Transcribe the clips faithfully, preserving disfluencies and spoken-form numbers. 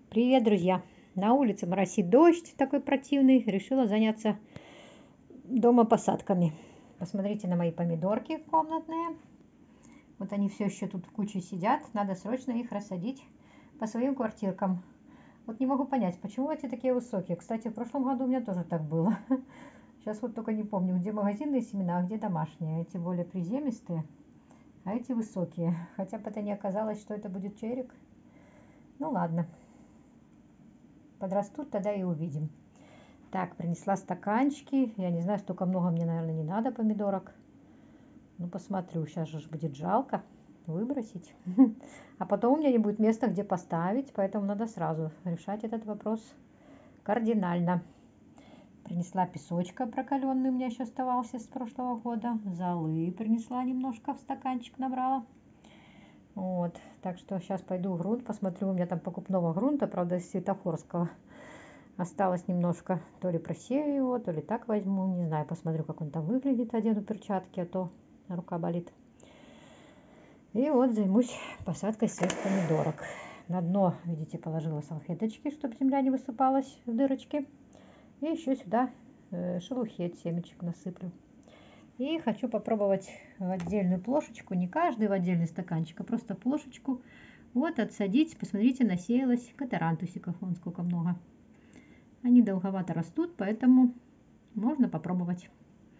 Привет, друзья! На улице моросит дождь такой противный. Решила заняться дома посадками. Посмотрите на мои помидорки комнатные. Вот они все еще тут в куче сидят. Надо срочно их рассадить по своим квартиркам. Вот не могу понять, почему эти такие высокие. Кстати, в прошлом году у меня тоже так было. Сейчас вот только не помню, где магазинные семена, а где домашние. Эти более приземистые, а эти высокие. Хотя бы это не оказалось, что это будет черик. Ну ладно. Подрастут, тогда и увидим. Так, принесла стаканчики. Я не знаю, столько много мне, наверное, не надо помидорок. Ну, посмотрю. Сейчас же будет жалко выбросить. А потом у меня не будет места, где поставить. Поэтому надо сразу решать этот вопрос кардинально. Принесла песочка прокаленный. У меня еще оставался с прошлого года. Золы принесла немножко, в стаканчик набрала. Вот, так что сейчас пойду в грунт, посмотрю, у меня там покупного грунта, правда, из светофорского осталось немножко, то ли просею его, то ли так возьму, не знаю, посмотрю, как он там выглядит, одену перчатки, а то рука болит. И вот займусь посадкой своих помидорок. На дно, видите, положила салфеточки, чтобы земля не высыпалась в дырочки. И еще сюда шелухи от семечек насыплю. И хочу попробовать в отдельную плошечку, не каждый в отдельный стаканчик, а просто плошечку. Вот отсадить, посмотрите, насеялась катарантусиков, вон сколько много. Они долговато растут, поэтому можно попробовать.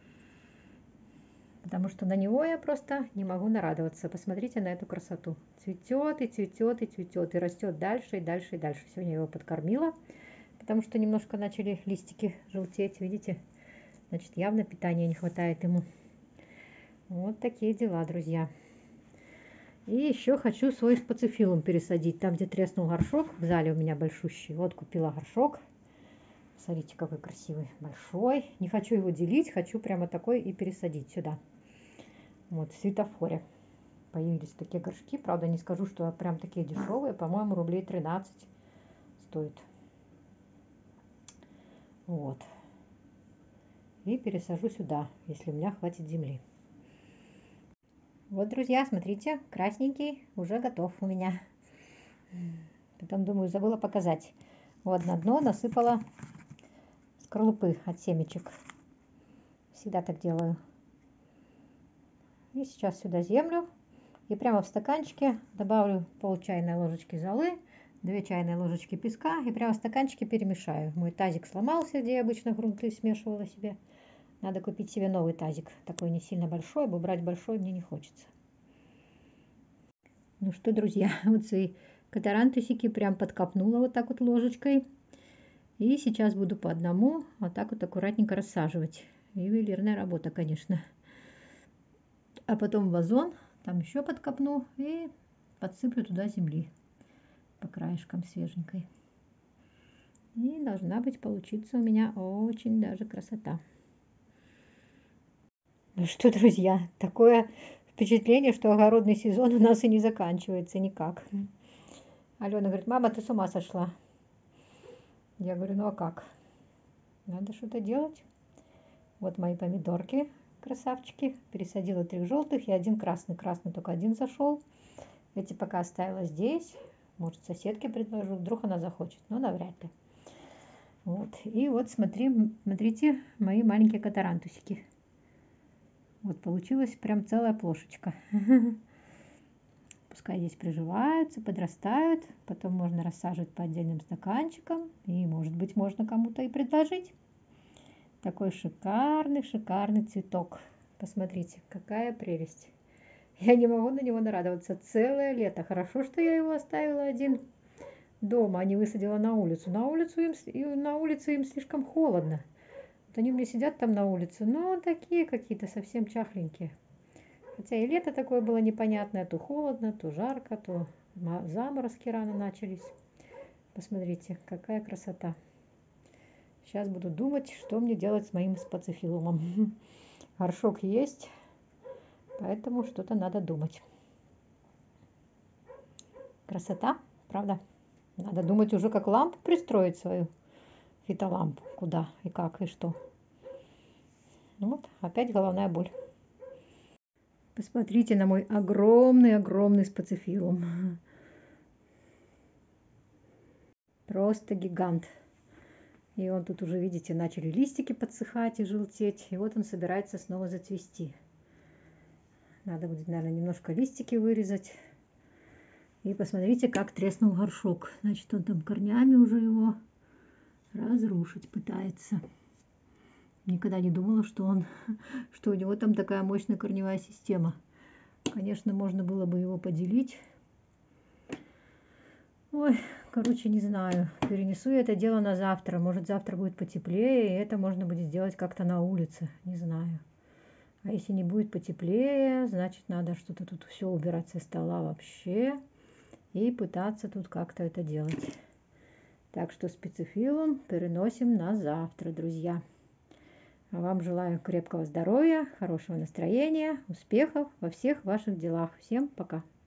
Потому что на него я просто не могу нарадоваться. Посмотрите на эту красоту. Цветет и цветет и цветет, и растет дальше и дальше и дальше. Сегодня я его подкормила, потому что немножко начали листики желтеть, видите? Значит, явно питания не хватает ему. Вот такие дела, друзья. И еще хочу свой спацифилум пересадить. Там, где треснул горшок, в зале у меня большущий. Вот купила горшок. Смотрите, какой красивый, большой. Не хочу его делить, хочу прямо такой и пересадить сюда. Вот, в светофоре появились такие горшки. Правда, не скажу, что прям такие дешевые. По-моему, рублей тринадцать стоит. Вот. И пересажу сюда, если у меня хватит земли. Вот, друзья, смотрите, красненький уже готов у меня. Потом, думаю, забыла показать. Вот на дно насыпала скорлупы от семечек. Всегда так делаю. И сейчас сюда землю. И прямо в стаканчике добавлю пол чайной ложечки золы, две чайные ложечки песка. И прямо в стаканчике перемешаю. Мой тазик сломался, где я обычно грунты смешивала себе. Надо купить себе новый тазик. Такой не сильно большой, бы брать большой мне не хочется. Ну что, друзья, вот свои катарантусики прям подкопнула вот так вот ложечкой. И сейчас буду по одному вот так вот аккуратненько рассаживать. Ювелирная работа, конечно. А потом в вазон, там еще подкопну и подсыплю туда земли по краешкам свеженькой. И должна быть получиться у меня очень даже красота. Ну что, друзья, такое впечатление, что огородный сезон у нас и не заканчивается никак. Алена говорит: мама, ты с ума сошла. Я говорю: ну а как? Надо что-то делать. Вот мои помидорки, красавчики. Пересадила трех желтых и один красный. Красный только один зашел. Эти пока оставила здесь. Может, соседке предложу, вдруг она захочет. Но навряд ли. Вот. И вот смотри, смотрите, мои маленькие катарантусики. Вот получилась прям целая плошечка. Пускай здесь приживаются, подрастают. Потом можно рассаживать по отдельным стаканчикам. И, может быть, можно кому-то и предложить. Такой шикарный, шикарный цветок. Посмотрите, какая прелесть. Я не могу на него нарадоваться целое лето. Хорошо, что я его оставила один дома, а не высадила на улицу. На улицу им, на улице им слишком холодно. Вот они у меня сидят там на улице, но такие какие-то совсем чахленькие. Хотя и лето такое было непонятное, то холодно, то жарко, то заморозки рано начались. Посмотрите, какая красота. Сейчас буду думать, что мне делать с моим спацифилумом. Горшок есть, поэтому что-то надо думать. Красота, правда? Надо думать уже, как лампу пристроить свою, фитолампу, куда и как и что. Ну вот, опять головная боль. Посмотрите на мой огромный-огромный спацифилум. Просто гигант. И он тут уже, видите, начали листики подсыхать и желтеть. И вот он собирается снова зацвести. Надо будет, наверное, немножко листики вырезать. И посмотрите, как треснул горшок. Значит, он там корнями уже его разрушить пытается. Никогда не думала, что он, что у него там такая мощная корневая система. Конечно, можно было бы его поделить. Ой, короче, не знаю. Перенесу я это дело на завтра. Может, завтра будет потеплее, и это можно будет сделать как-то на улице. Не знаю. А если не будет потеплее, значит, надо что-то тут все убирать со стола вообще. И пытаться тут как-то это делать. Так что специфилум переносим на завтра, друзья. А вам желаю крепкого здоровья, хорошего настроения, успехов во всех ваших делах. Всем пока!